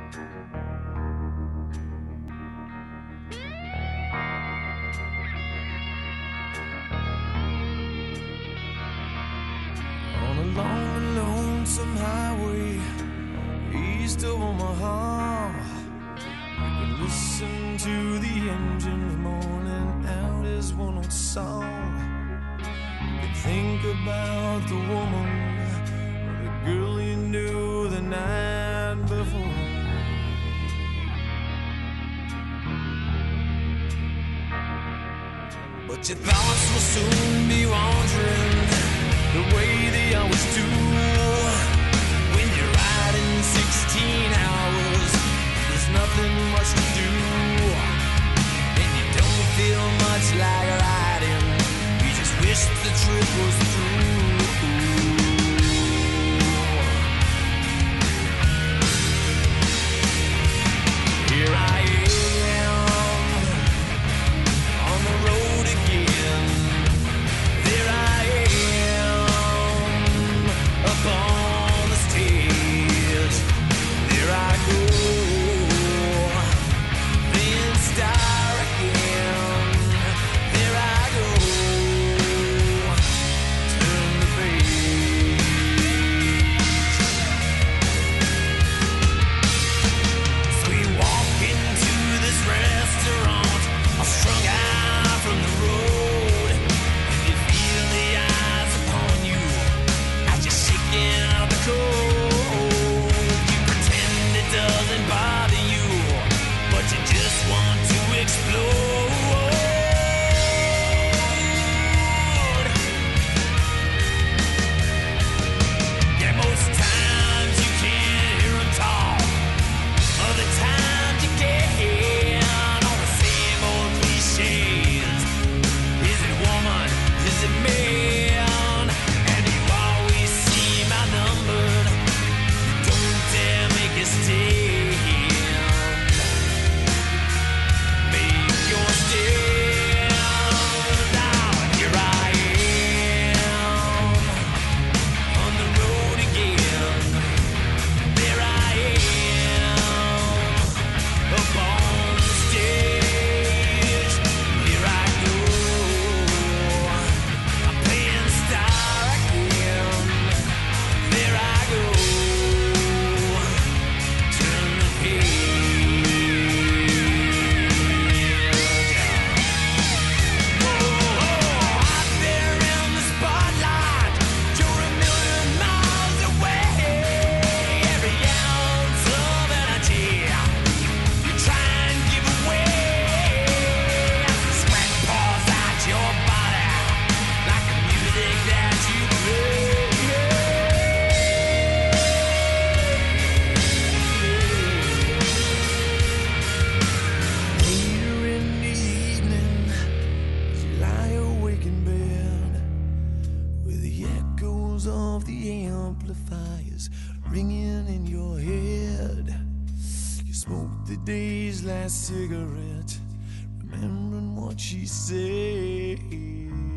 On a long and lonesome highway east of Omaha, you can listen to the engines moaning out his one old song. You can think about the woman or the girl you knew the night before. But your thoughts will soon be wandering the way they always do. When you're riding 16 hours, there's nothing much to do, and you don't feel much like riding. You just wish the trip was through. Here I am on the road again. There I am up on the stage. There I go, then star again. There I go, turn the page. So we walk into this restaurant, all strung out from the road, and you feel the eyes upon you as you're shaking out the cold. You pretend it doesn't bother you, but you just want to explode. Yeah, most times you can't hear 'em talk. Other times you can, all the same old cliches. Is it woman? Is it man? And you always seem outnumbered. Don't dare make a stand. Make your stand. Now here I am on the road again. There I am up on the stage. Here I go, I'm playing star again. There I go, turn the page. Whoa, out there in the spotlight, you're a million miles away. Every ounce of energy you try and give away, as the sweat pours out your body like the music that you play. Later in the evening, as you lie awake in bed, with the echoes of the amplifiers ringing in your head, you smoke the day's last cigarette, remembering what she said.